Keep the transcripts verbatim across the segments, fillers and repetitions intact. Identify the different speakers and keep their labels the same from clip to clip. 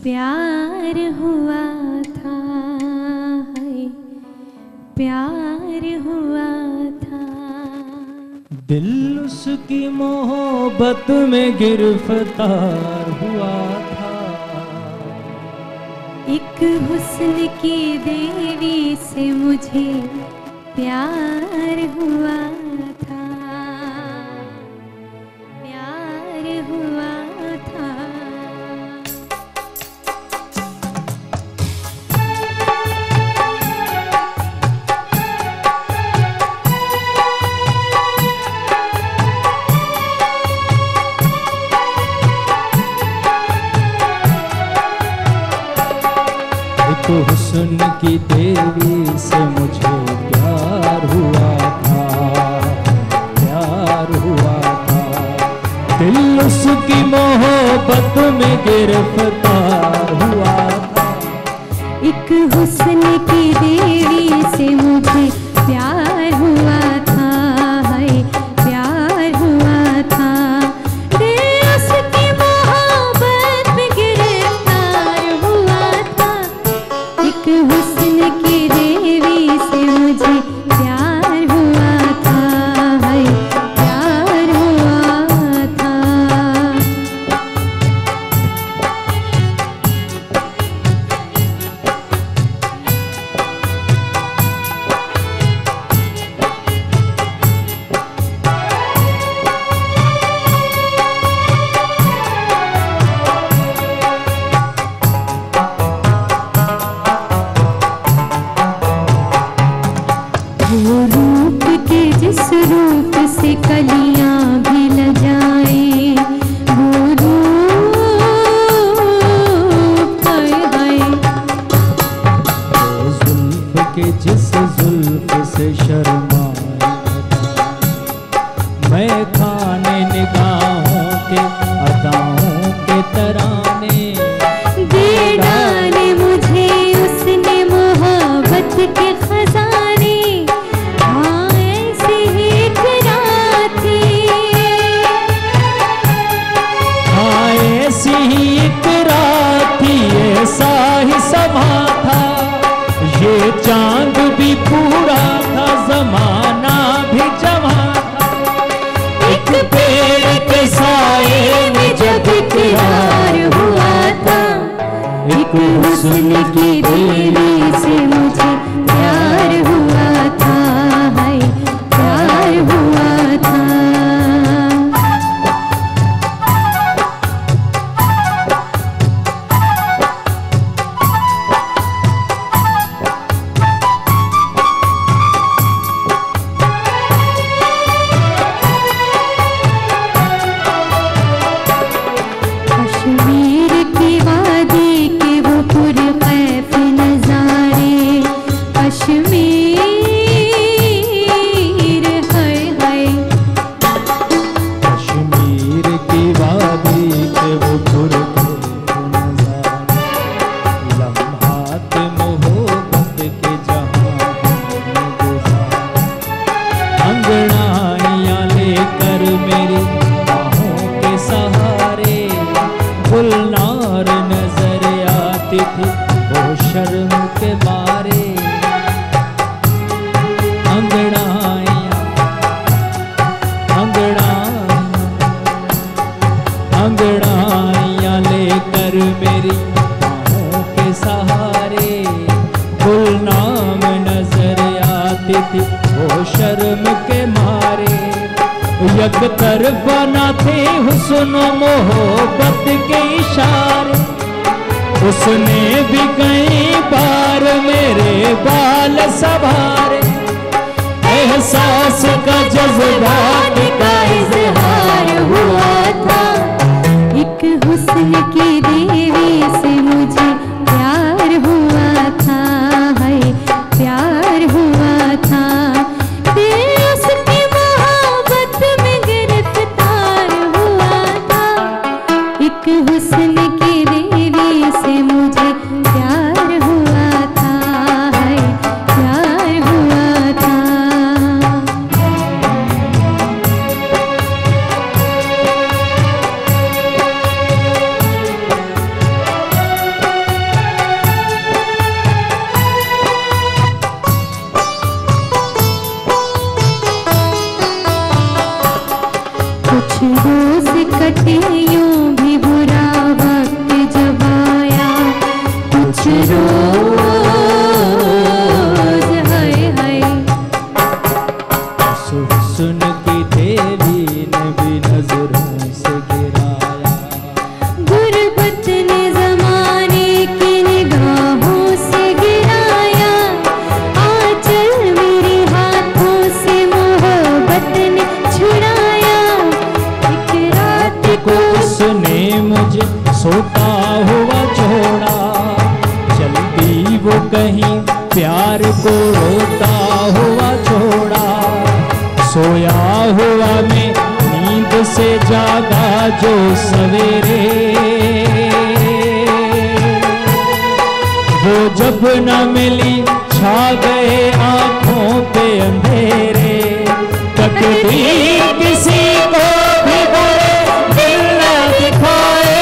Speaker 1: प्यार हुआ था, है प्यार हुआ था।
Speaker 2: दिल उसकी मोहब्बत में गिरफ्तार हुआ था।
Speaker 1: एक हुस्न की देवी से मुझे प्यार हुआ था, प्यार हुआ था।
Speaker 2: एक हुस्न की देवी से मुझे प्यार हुआ था, प्यार हुआ था। दिल उसकी मोहब्बत में गिरफ्तार हुआ था।
Speaker 1: एक हुस्न की देवी से मुझे प्यार हुआ था, है प्यार हुआ था। दिल उसकी मोहब्बत में गिरफ्तार हुआ था। एक हुस्न की देवी से मुझे प्यार हुआ था, है प्यार हुआ था। वो रूप के जिस रूप से कलियां भी लजाए, वो रूप हाय हाय।
Speaker 2: वो जुल्फ के जिस जुल्फ से शर्माए, मैं खाने निगाहों के अदाओं के तराने।
Speaker 1: दे डाले मुझे उसने मोहब्बत के खजाने। हाँ ऐसी एक रात थी,
Speaker 2: हाँ ऐसी ही एक रात थी, ऐसा ही समा था। ये चांद भी पूरा था, जमाना भी जमा था। एक पेड़ के साए में जब इकरार हुआ था। एक हुस्न की देवी से मुझे
Speaker 1: प्यार हुआ था, है प्यार हुआ था। कश्मीर की वादी के वो पुरखैफ नजारे, कश्मीर हाय हाय।
Speaker 2: कश्मीर की वादी के वो पुरखैफ नजारे, लम्हात मोहब्बत के जहां हमने गुजारे। अंगड़ाइयां लेकर मेरी बाहों के सहारे, गुलनार नजर आती थी वो शर्म के मारे। अंगड़ाइयां अंगड़ाइयां अंगड़ाइयां लेकर मेरी बाहों के सहारे, गुलनाम नजर आती थी वो शर्म के मारे। एक तरफा न थे हुस्न मोहब्बत के इशारे, उसने भी कई बार मेरे बाल संभारे। एहसास का जज्बात का इजहार हुआ था।
Speaker 1: एक हुस्न की देवी से मुझे प्यार हुआ था, है प्यार हुआ था। दिल उसकी मोहब्बत में गिरफ्तार हुआ था। एक हुस्न की देवी से मुझे प्यार हुआ था, है प्यार हुआ था। कुछ रोज कटे यूं भी बुरा वक्त जब आया, कुछ रोज हाय हाय।
Speaker 2: सुन की देवी ने भी नजरों से गिराया,
Speaker 1: गुरबत ने जमाने की निगाहों से गिराया, आंचल मेरे हाथों से मोहब्बत ने छुड़ाया। एक रात
Speaker 2: को उसने मुझे सोता हुआ छोड़ा, जल्दी वो कहीं प्यार को रोता हुआ छोड़ा। सोया हुआ मैं नींद से जागा जो सवेरे, वो जब न मिली छा गए आंखों पे अंधेरे। तकदीर किसी को भी बुरे दिल न दिखाए,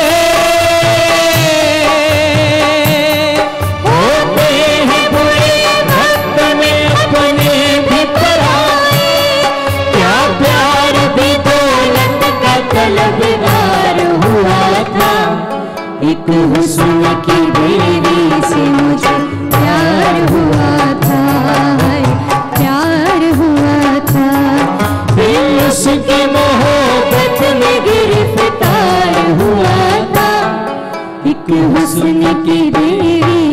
Speaker 2: होते हैं बुरे वक्त में अपने भी पराए। क्या प्यार भी दौलत का तलबगार हुआ था,
Speaker 1: एक हुस्न की देवी से मुझे प्यार हुआ था, हाय प्यार हुआ था।
Speaker 2: दिल उसकी मोहब्बत में
Speaker 1: गिरफ्तार हुआ था, एक हुस्न की देवी